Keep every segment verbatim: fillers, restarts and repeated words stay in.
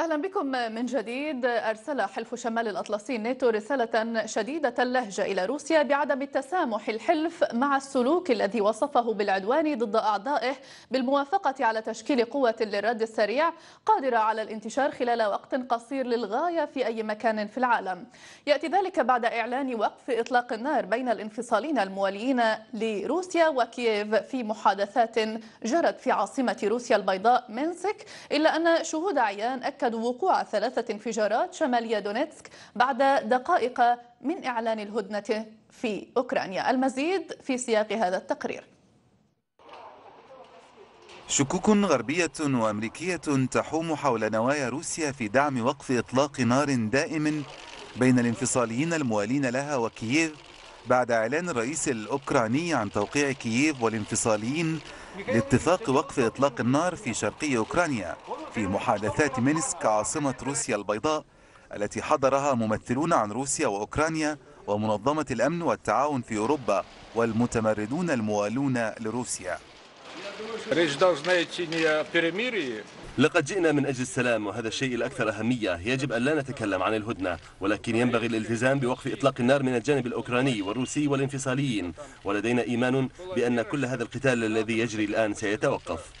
أهلا بكم من جديد. أرسل حلف شمال الأطلسي الناتو رسالة شديدة اللهجة إلى روسيا بعدم التسامح الحلف مع السلوك الذي وصفه بالعدوان ضد أعضائه، بالموافقة على تشكيل قوة للرد السريع قادرة على الانتشار خلال وقت قصير للغاية في أي مكان في العالم. يأتي ذلك بعد إعلان وقف إطلاق النار بين الانفصاليين المواليين لروسيا وكييف في محادثات جرت في عاصمة روسيا البيضاء مينسك، إلا أن شهود عيان أكدوا وقوع ثلاثة انفجارات شمالية دونيتسك بعد دقائق من إعلان الهدنة في أوكرانيا. المزيد في سياق هذا التقرير. شكوك غربية وأمريكية تحوم حول نوايا روسيا في دعم وقف إطلاق نار دائم بين الانفصاليين الموالين لها وكييف بعد إعلان الرئيس الأوكراني عن توقيع كييف والانفصاليين لاتفاق وقف إطلاق النار في شرقي أوكرانيا في محادثات مينسك عاصمة روسيا البيضاء التي حضرها ممثلون عن روسيا وأوكرانيا ومنظمة الأمن والتعاون في أوروبا والمتمردون الموالون لروسيا. لقد جئنا من أجل السلام، وهذا الشيء الأكثر أهمية. يجب أن لا نتكلم عن الهدنة، ولكن ينبغي الالتزام بوقف إطلاق النار من الجانب الأوكراني والروسي والانفصاليين، ولدينا إيمان بأن كل هذا القتال الذي يجري الآن سيتوقف.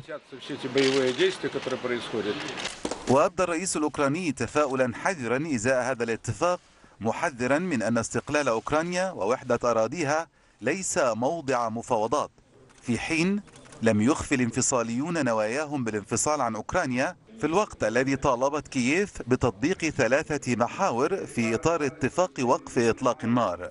وأبدى الرئيس الأوكراني تفاؤلا حذرا إزاء هذا الاتفاق، محذرا من أن استقلال أوكرانيا ووحدة أراضيها ليس موضع مفاوضات، في حين لم يخفي الانفصاليون نواياهم بالانفصال عن أوكرانيا في الوقت الذي طالبت كييف بتطبيق ثلاثة محاور في إطار اتفاق وقف إطلاق النار.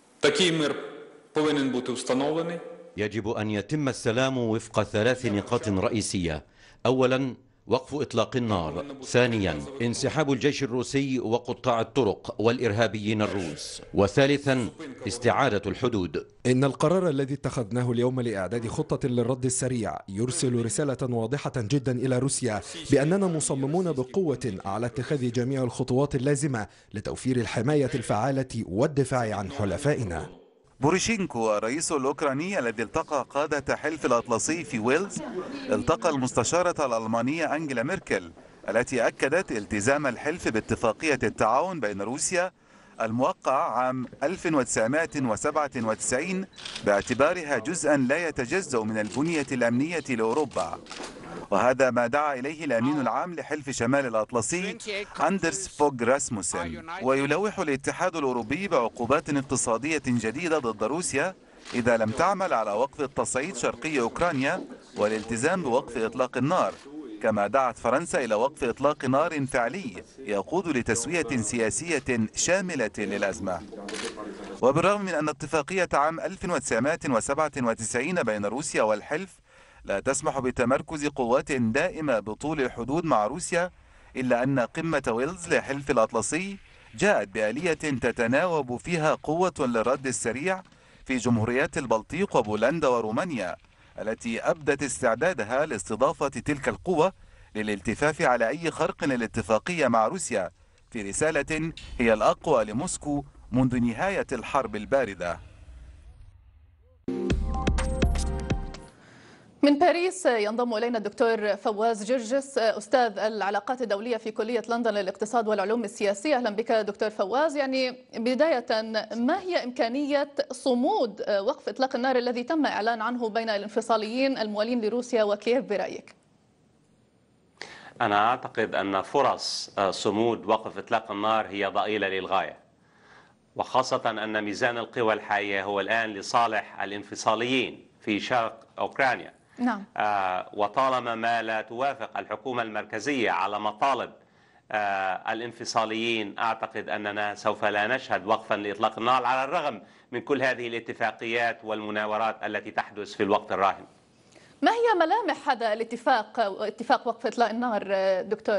يجب أن يتم السلام وفق ثلاث نقاط رئيسية: أولا وقف إطلاق النار، ثانيا انسحاب الجيش الروسي وقطاع الطرق والإرهابيين الروس، وثالثا استعادة الحدود. إن القرار الذي اتخذناه اليوم لإعداد خطة للرد السريع يرسل رسالة واضحة جدا إلى روسيا بأننا مصممون بقوة على اتخاذ جميع الخطوات اللازمة لتوفير الحماية الفعالة والدفاع عن حلفائنا. بوريشينكو الرئيس الأوكراني الذي التقى قادة حلف الأطلسي في ويلز التقى المستشارة الألمانية أنجيلا ميركل التي أكدت التزام الحلف باتفاقية التعاون بين روسيا الموقع عام ألف وتسعمائة وسبعة وتسعين باعتبارها جزءا لا يتجزأ من البنية الأمنية لأوروبا. وهذا ما دعا إليه الأمين العام لحلف شمال الأطلسي أندرس فوغ راسموسن. ويلوح الاتحاد الأوروبي بعقوبات اقتصادية جديدة ضد روسيا إذا لم تعمل على وقف التصعيد شرقي أوكرانيا والالتزام بوقف إطلاق النار، كما دعت فرنسا إلى وقف إطلاق نار فعلي يقود لتسوية سياسية شاملة للأزمة. وبالرغم من أن اتفاقية عام ألف وتسعمائة وسبعة وتسعين بين روسيا والحلف لا تسمح بتمركز قوات دائمة بطول الحدود مع روسيا، إلا أن قمة ويلز لحلف الأطلسي جاءت بآلية تتناوب فيها قوة للرد السريع في جمهوريات البلطيق وبولندا ورومانيا، التي أبدت استعدادها لاستضافة تلك القوة للالتفاف على أي خرق للاتفاقية مع روسيا في رسالة هي الأقوى لموسكو منذ نهاية الحرب الباردة. من باريس ينضم إلينا الدكتور فواز جرجس، أستاذ العلاقات الدولية في كلية لندن للاقتصاد والعلوم السياسية. أهلا بك دكتور فواز. يعني بداية، ما هي إمكانية صمود وقف إطلاق النار الذي تم إعلان عنه بين الانفصاليين الموالين لروسيا وكييف برأيك؟ أنا أعتقد أن فرص صمود وقف إطلاق النار هي ضئيلة للغاية، وخاصة أن ميزان القوى الحالية هو الآن لصالح الانفصاليين في شرق أوكرانيا. نعم. آه وطالما ما لا توافق الحكومة المركزية على مطالب آه الانفصاليين، أعتقد أننا سوف لا نشهد وقفا لإطلاق النار على الرغم من كل هذه الاتفاقيات والمناورات التي تحدث في الوقت الراهن. ما هي ملامح هذا الاتفاق، اتفاق وقف إطلاق النار دكتور؟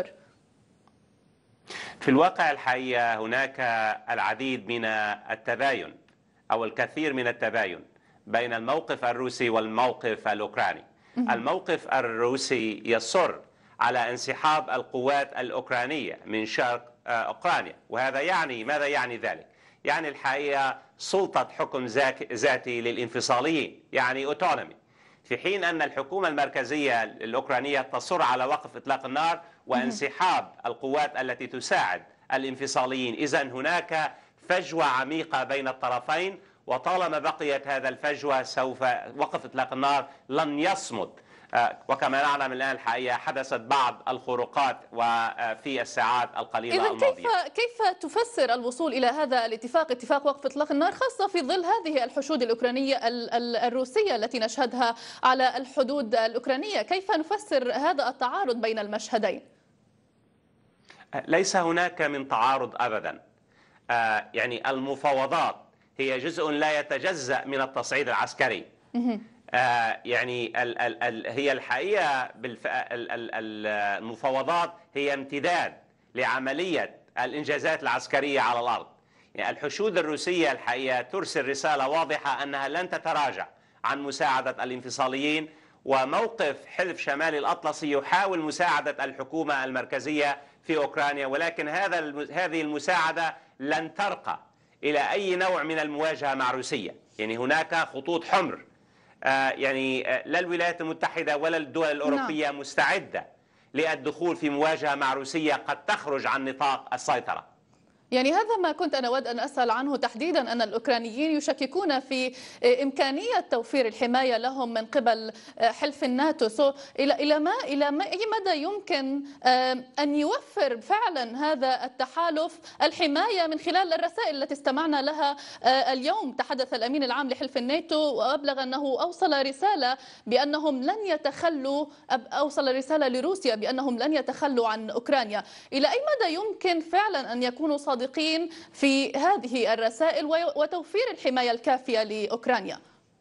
في الواقع الحقيقة هناك العديد من التباين أو الكثير من التباين بين الموقف الروسي والموقف الأوكراني. الموقف الروسي يصر على انسحاب القوات الأوكرانية من شرق أوكرانيا، وهذا يعني ماذا يعني ذلك؟ يعني الحقيقة سلطة حكم ذاتي للانفصاليين، يعني أوتونومي. في حين أن الحكومة المركزية الأوكرانية تصر على وقف إطلاق النار وانسحاب القوات التي تساعد الانفصاليين. إذن هناك فجوة عميقة بين الطرفين، وطالما بقيت هذا الفجوة سوف وقف إطلاق النار لن يصمد. وكما نعلم الآن الحقيقة حدثت بعض الخروقات وفي الساعات القليلة الماضية. كيف كيف تفسر الوصول إلى هذا الاتفاق، اتفاق وقف إطلاق النار، خاصة في ظل هذه الحشود الأوكرانية الروسية التي نشهدها على الحدود الأوكرانية؟ كيف نفسر هذا التعارض بين المشهدين؟ ليس هناك من تعارض أبدا. يعني المفاوضات هي جزء لا يتجزأ من التصعيد العسكري. آه يعني ال ال ال هي الحقيقة بالف... ال ال المفاوضات هي امتداد لعملية الإنجازات العسكرية على الأرض. يعني الحشود الروسية الحقيقة ترسل رسالة واضحة أنها لن تتراجع عن مساعدة الانفصاليين، وموقف حلف شمال الأطلسي يحاول مساعدة الحكومة المركزية في أوكرانيا، ولكن هذا هذه المساعدة لن ترقى إلى أي نوع من المواجهة مع روسيا. يعني هناك خطوط حمر، آه يعني آه لا الولايات المتحدة ولا الدول الأوروبية نعم. مستعدة للدخول في مواجهة مع روسيا قد تخرج عن نطاق السيطرة. يعني هذا ما كنت أنا أود أن أسأل عنه تحديدا، أن الأوكرانيين يشككون في إمكانية توفير الحماية لهم من قبل حلف الناتو. سو إلى إلى ما إلى ما أي مدى يمكن أن يوفر فعلا هذا التحالف الحماية من خلال الرسائل التي استمعنا لها اليوم؟ تحدث الأمين العام لحلف الناتو وأبلغ أنه أوصل رسالة بأنهم لن يتخلوا، أوصل رسالة لروسيا بأنهم لن يتخلوا عن أوكرانيا. إلى أي مدى يمكن فعلا أن يكونوا صادقين في هذه الرسائل وتوفير الحماية الكافية لأوكرانيا؟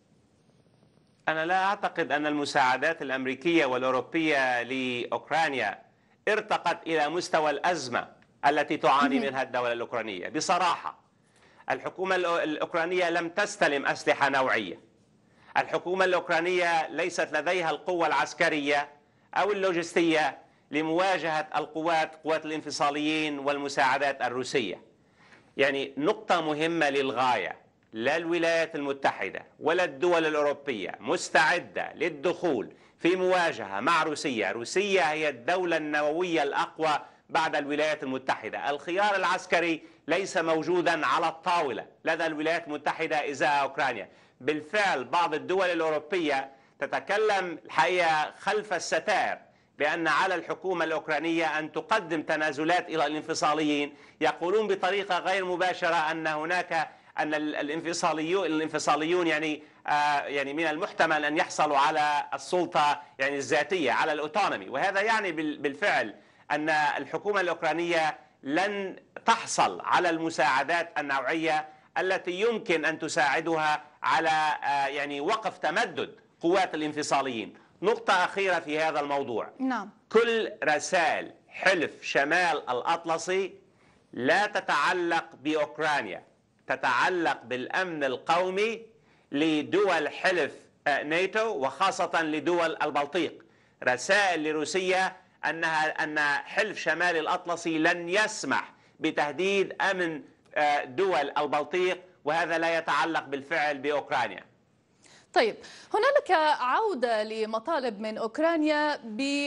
أنا لا أعتقد أن المساعدات الأمريكية والأوروبية لأوكرانيا ارتقت إلى مستوى الأزمة التي تعاني منها الدولة الأوكرانية. بصراحة الحكومة الأوكرانية لم تستلم أسلحة نوعية. الحكومة الأوكرانية ليست لديها القوة العسكرية أو اللوجستية لمواجهة القوات قوات الانفصاليين والمساعدات الروسية. يعني نقطة مهمة للغاية، لا الولايات المتحدة ولا الدول الأوروبية مستعدة للدخول في مواجهة مع روسيا. روسيا هي الدولة النووية الأقوى بعد الولايات المتحدة. الخيار العسكري ليس موجودا على الطاولة لدى الولايات المتحدة إزاء أوكرانيا. بالفعل بعض الدول الأوروبية تتكلم الحقيقة خلف الستائر بأن على الحكومة الأوكرانية أن تقدم تنازلات إلى الانفصاليين. يقولون بطريقة غير مباشرة أن هناك أن الانفصاليون الانفصاليون يعني آه يعني من المحتمل أن يحصلوا على السلطة يعني الذاتية، على الأوتونومي، وهذا يعني بالفعل أن الحكومة الأوكرانية لن تحصل على المساعدات النوعية التي يمكن أن تساعدها على آه يعني وقف تمدد قوات الانفصاليين. نقطة أخيرة في هذا الموضوع. نعم. كل رسائل حلف شمال الأطلسي لا تتعلق بأوكرانيا، تتعلق بالأمن القومي لدول حلف ناتو وخاصة لدول البلطيق. رسائل لروسيا أنها أن حلف شمال الأطلسي لن يسمح بتهديد أمن دول البلطيق، وهذا لا يتعلق بالفعل بأوكرانيا. طيب، هنالك عودة لمطالب من أوكرانيا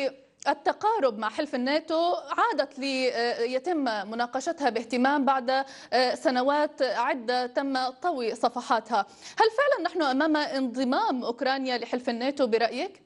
بالتقارب مع حلف الناتو، عادت ليتم مناقشتها باهتمام بعد سنوات عدة تم طوي صفحاتها. هل فعلا نحن أمام انضمام أوكرانيا لحلف الناتو برأيك؟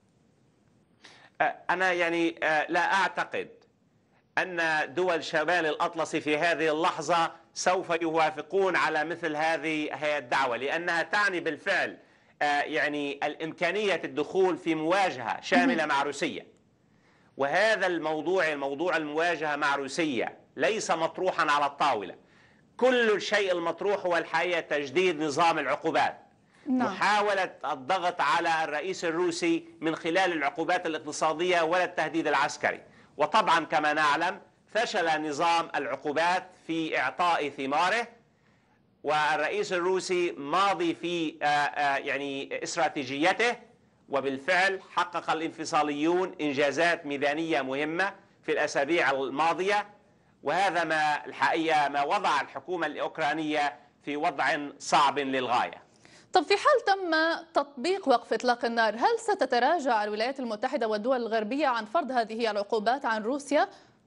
أنا يعني لا أعتقد أن دول شمال الأطلسي في هذه اللحظة سوف يوافقون على مثل هذه الدعوة، لأنها تعني بالفعل يعني الإمكانية الدخول في مواجهة شاملة مع روسيا. وهذا الموضوع الموضوع المواجهة مع روسيا ليس مطروحا على الطاولة. كل الشيء المطروح هو الحقيقة تجديد نظام العقوبات. نعم. محاولة الضغط على الرئيس الروسي من خلال العقوبات الاقتصادية ولا التهديد العسكري. وطبعا كما نعلم فشل نظام العقوبات في إعطاء ثماره، والرئيس الروسي ماضي في يعني استراتيجيته، وبالفعل حقق الانفصاليون إنجازات ميدانية مهمة في الأسابيع الماضية، وهذا ما الحقيقة ما وضع الحكومة الأوكرانية في وضع صعب للغاية. طب في حال تم تطبيق وقف إطلاق النار، هل ستتراجع الولايات المتحدة والدول الغربية عن فرض هذه العقوبات عن روسيا؟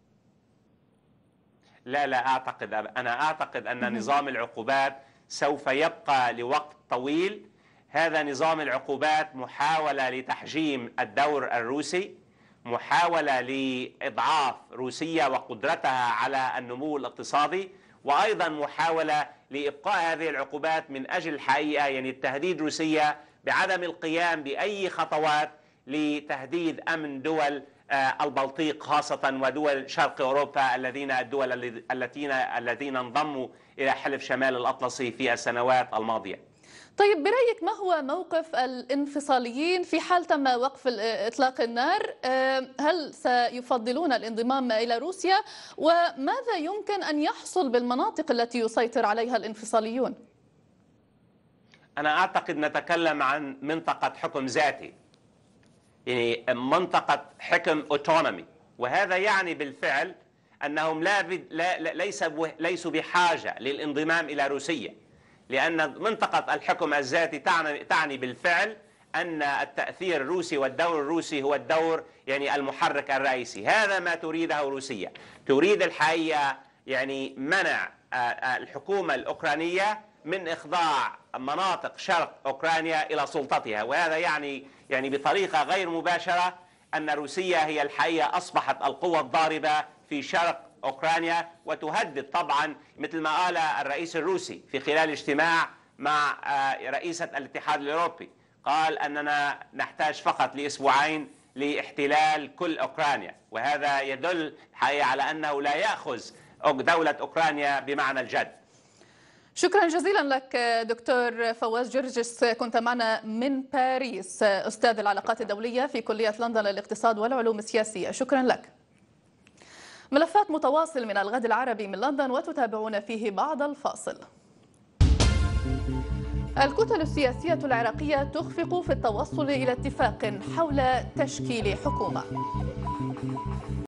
لا لا أعتقد، أنا أعتقد أن نظام العقوبات سوف يبقى لوقت طويل. هذا نظام العقوبات محاولة لتحجيم الدور الروسي، محاولة لإضعاف روسيا وقدرتها على النمو الاقتصادي، وأيضا محاولة لإبقاء هذه العقوبات من أجل الحقيقة يعني التهديد روسيا بعدم القيام بأي خطوات لتهديد أمن دول البلطيق خاصة ودول شرق أوروبا الذين الدول الذين الذين انضموا إلى حلف شمال الأطلسي في السنوات الماضية. طيب برأيك ما هو موقف الانفصاليين في حال تم وقف إطلاق النار؟ هل سيفضلون الانضمام إلى روسيا؟ وماذا يمكن أن يحصل بالمناطق التي يسيطر عليها الانفصاليون؟ أنا أعتقد نتكلم عن منطقة حكم ذاتي، يعني منطقة حكم أوتونومي، وهذا يعني بالفعل أنهم لا, لا ليس ليسوا بحاجة للانضمام إلى روسيا، لأن منطقة الحكم الذاتي تعني, تعني بالفعل أن التأثير الروسي والدور الروسي هو الدور يعني المحرك الرئيسي. هذا ما تريده روسيا، تريد الحقيقة يعني منع الحكومة الأوكرانية من إخضاع مناطق شرق أوكرانيا إلى سلطتها، وهذا يعني يعني بطريقة غير مباشرة أن روسيا هي الحقيقة أصبحت القوة الضاربة في شرق أوكرانيا، وتهدد طبعا مثل ما قال الرئيس الروسي في خلال اجتماع مع رئيسة الاتحاد الأوروبي، قال أننا نحتاج فقط لأسبوعين لاحتلال كل أوكرانيا، وهذا يدل الحقيقة على أنه لا يأخذ دولة أوكرانيا بمعنى الجد. شكرا جزيلا لك دكتور فواز جرجس، كنت معنا من باريس، أستاذ العلاقات الدولية في كلية لندن للاقتصاد والعلوم السياسية. شكرا لك. ملفات متواصل من الغد العربي من لندن وتتابعون فيه بعد الفاصل. الكتل السياسية العراقية تخفق في التوصل إلى اتفاق حول تشكيل حكومة.